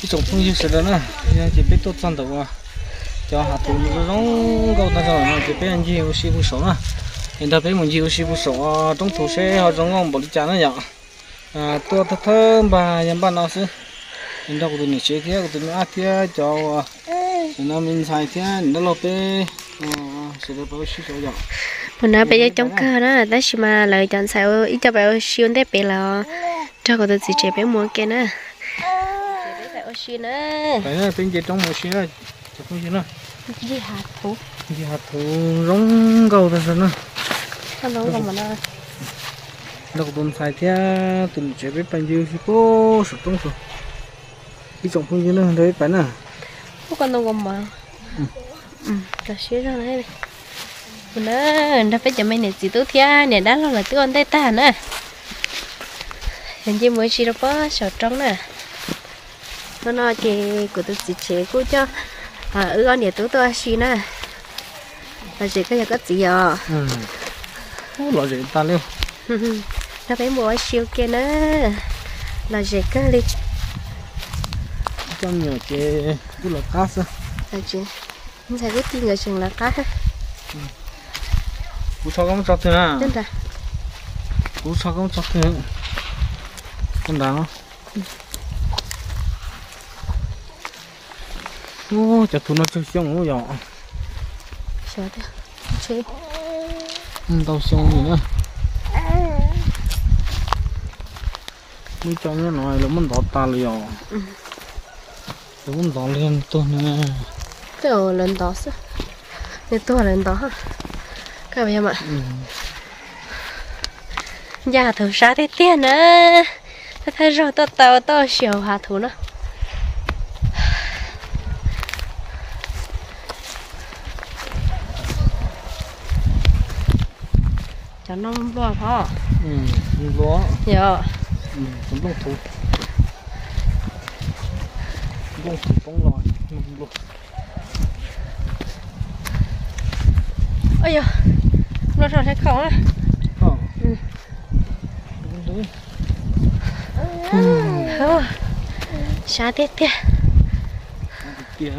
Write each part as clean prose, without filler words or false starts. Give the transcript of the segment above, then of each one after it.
trồng phong như thế đó nè chỉ biết tốt chăn đầu à cho hạt thú nó rong câu ta rồi nó chỉ biết anh nhiều xí bù sổ nè hiện tại biết một nhiều xí bù sổ trong thủ xe họ rong ngon bỏ đi chán nó nhở tua thơm bà nhắm bàn nào xí hiện tại của tụi mình chế thế của tụi mình ăn thế cho nó mình xài thế nó lột thế sẽ được bao xí sổ nhở mình nói bây giờ trong cơ đó đó chỉ mà lời chọn sao ít cho bạn siêu đấy bé là cho cô tôi chỉ chế bé mua cái nữa bé phải xí nữa cái này bên chế trong một xí nữa chụp không xí nữa gì hạt thú rong câu ta rồi nè nó rong câu mà nó có tồn tại thế tụi mình chế biết bao nhiêu thì có sụt trong rồi cái trồng không xí nữa đấy phải nè có con đâu còn mà là xí ra này nó phải cho mình chỉ tốt thia này đã là tôi ăn tay ta nữa hiện giờ mới chỉ có sọt trong nè nó nói chị của tôi chỉ chế cô cho con để tôi xí nè là chỉ có gì à loại gì ta luôn nó phải mua siêu kia nữa là chỉ có đi trong nhiều chế cũng là cá sao là chị không thấy cái gì người chừng là cá cú sao không chặt thế à? 真的。 cú sao không chặt thế? Con đáng không? Ô, chặt thú nó chơi xong không vậy? Sợ thế. Chơi. Tao xong gì nữa? Mới cho nó nói là muốn đọt ta liền. Muốn đọt liền tôi nè. Cái ổ lần đó sao? Cái tôi lần đó hả? Các bạn ạ. Nhà thử sát thế tiền nữa. Ta thấy rồi tao xỉu hạt thú nữa. Cho nó bò hả? Bò. Dạ. Cũng đông thú. Đông thú bông lòi. Ôi giời. Nó rồi thấy không á? Xa tiết tiết tiết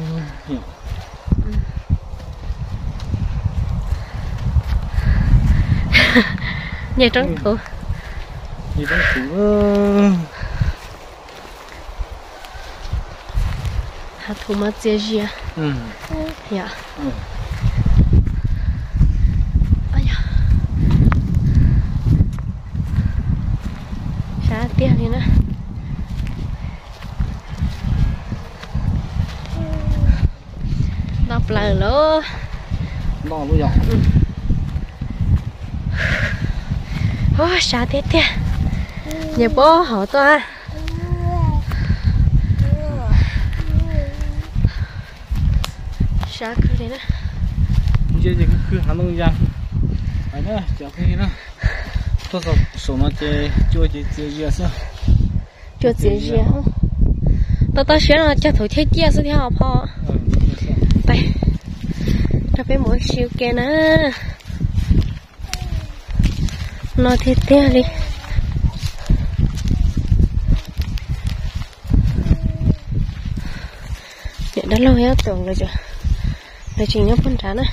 nhảy trong thủ hạt thủ mà chia chia dạ tiết đi nữa đọc lời lỗ đo luôn rồi ôi xa tiết tiết nhà bố họ to xa cứ đi nữa chơi gì cứ hắn đông giang phải nữa chào khi nữa tôi sao số nó chơi chua chơi gì sao chua gì không tao xem là cho thổi thế kia sao thì học họ đây ta phải mua siêu kia nữa nó thế kia đi nhận đã lâu hết tưởng rồi chứ là chỉ nhớ phân trán á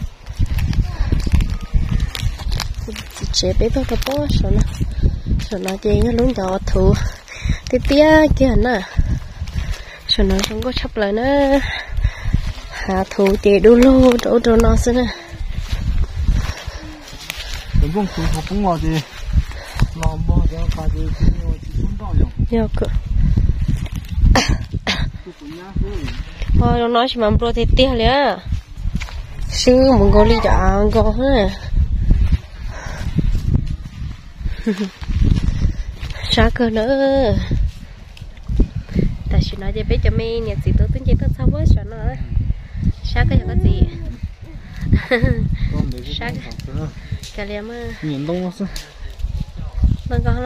chế bé bao bó sợ nó chơi nó luôn cho thù tía kia nè sợ nó không có chấp lại nữa hạ thù chơi đu lô chỗ nó xí nè đúng không thù học cũng ngồi thì làm bao giờ phải thì cũng bao giờ nhiều cơ thôi nó nói chỉ mà pro thì tía liền sư muốn có lý do có ha xa cơ nữa ta chỉ nói cho biết cho mình nhà chị tôi tính chị tôi sao với sợ nó xa cơ có gì xa cái liam miền đông sao đông con là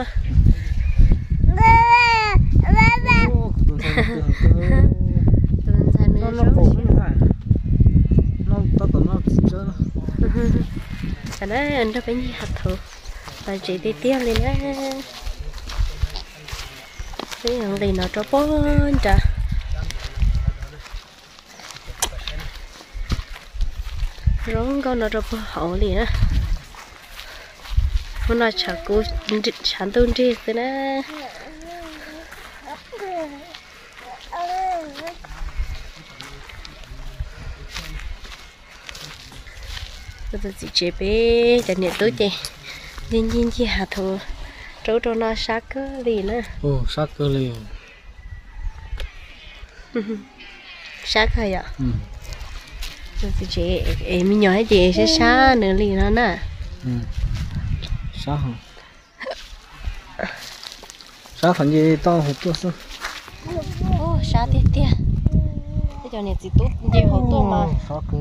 cái đó anh đã phải hạt thử và chị đi tiếp lên á sẽ nhận đi nó cho bón trả rong con nó cho bón hậu liền á muốn nói chả cố chán tôn đi thế nè bây giờ chế bé để nhiệt tối chị nhìn nhìn chị hạt thù trâu trâu nó sát cơ liền á ô sát cơ liền sát hay ạ bây giờ chị em nhỏ chị sẽ sát nữa liền đó nè sát hả sát thành gì to hộp to sao ô sát thế tia cái cho nhiệt gì tốt gì hộp to mà sát cơ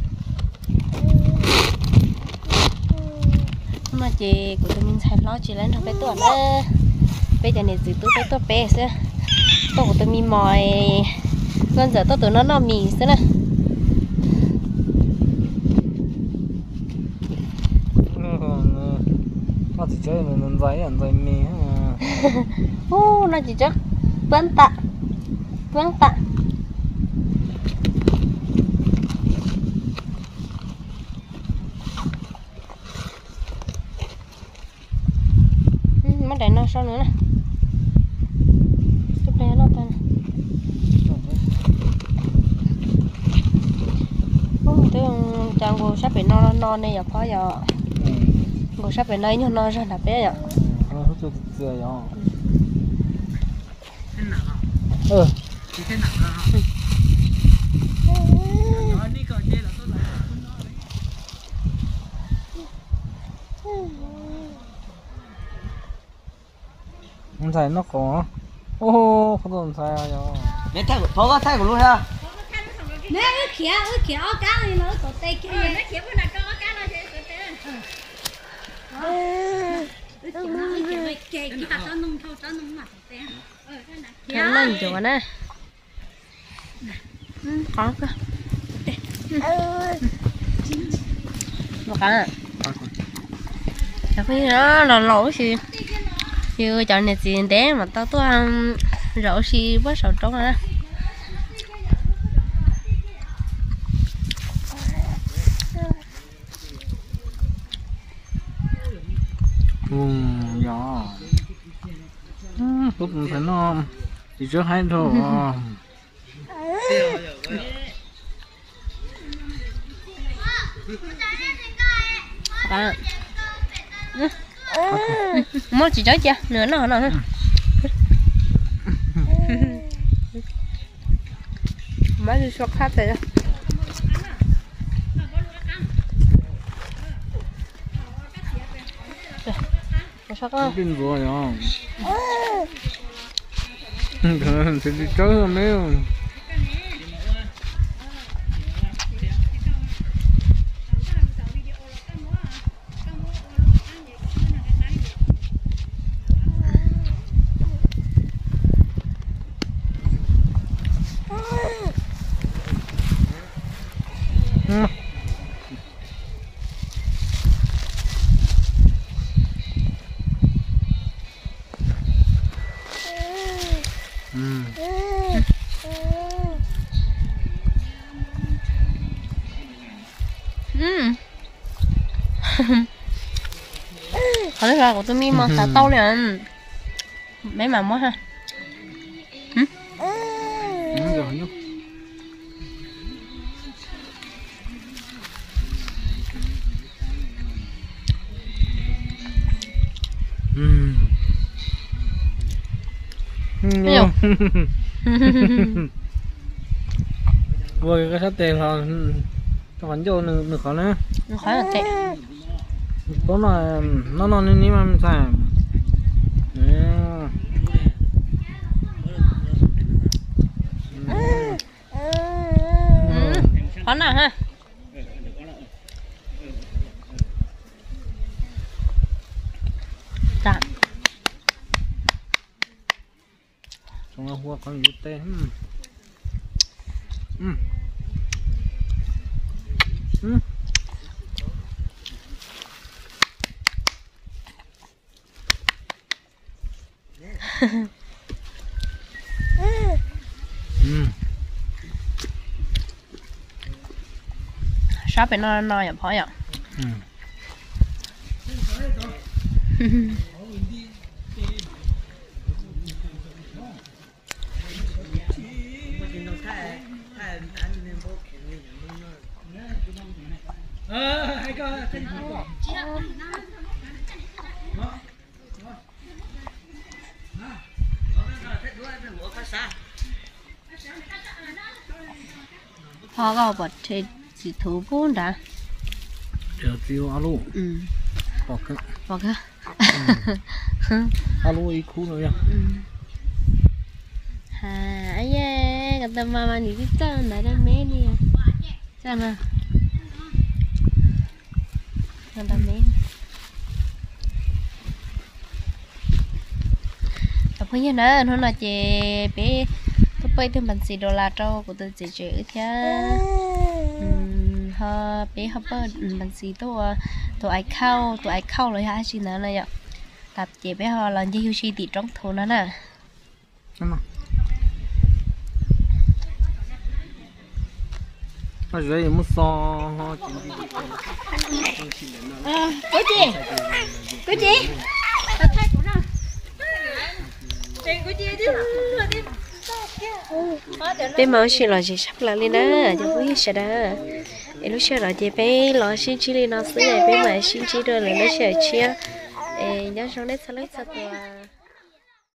mà chị của tụi mình xài lo chị lên học bé tuổi nữa bây giờ này gì tôi bé tuổi bé xưa tôi của tụi mình mỏi con giờ tôi tụi nó mì xưa nè nó chỉ chơi mình váy ăn rồi mì ô nó chỉ chắc vâng tạ mắt đấy nó sao nữa nè chút đấy nó tên tôi chàng cô sắp bị non này giờ khó giờ cô sắp bị lấy nhưng non ra là bé giờ nó hút cho dừa rồi thì thế nào không thấy nó có ô không còn sai rồi mẹ thay của thay của luôn ha nè cái kia cá này nó có tay kia nó kia bữa nào có cá nó sẽ có tay cái hạt nó nung thâu nó nung mặt tay nó lên chỗ nè có cơ một cái cái nó là lỗ gì chưa chọn này gì té mà tao tôi ăn rau xì bớt sầu trống rồi đó dạ lúc mình phải nó thì trước hay thôi bạn mua chỉ cho chưa nửa nó mấy đi shop khác rồi tin vừa rồi thì đi chơi rồi mấy có lẽ là của tôi mi mà xả tao liền mấy mà mua ha rồi nhá rồi cái sắp tiền rồi tao vẫn vô được khó nữa khó là tệ có là nó nên mà mình xài khó nào ha dạ trong nó hoa con gì tê sao bên nó nhập hỏi ạ họ có bật thì chỉ thú vốn đã giờ tiêu alo bỏ cái bỏ cái alo ý khu rồi nha à ấy cái tầm mà đi cái chân này đây mấy đi chân à cái tầm mấy tập hơi như nữa nó là chị bé tôi bay thêm bằng xì đô la trâu của tôi chị ở thế họ bé họ bơi bằng xì tôi ai khâu rồi hả chị nữa này ạ tập chị bé họ làm gì chi thì trong thôn đó nè nó dưới một so họ Cô chị tao thay của nó bên máu chỉ là chỉ sắp lại lên đó cho vui sẽ đó em lúc sau đó chị bé lo xin chỉ lên nó sửa lại bên mà xin chỉ rồi là nó sẽ chia nhớ trong đấy sao lấy sao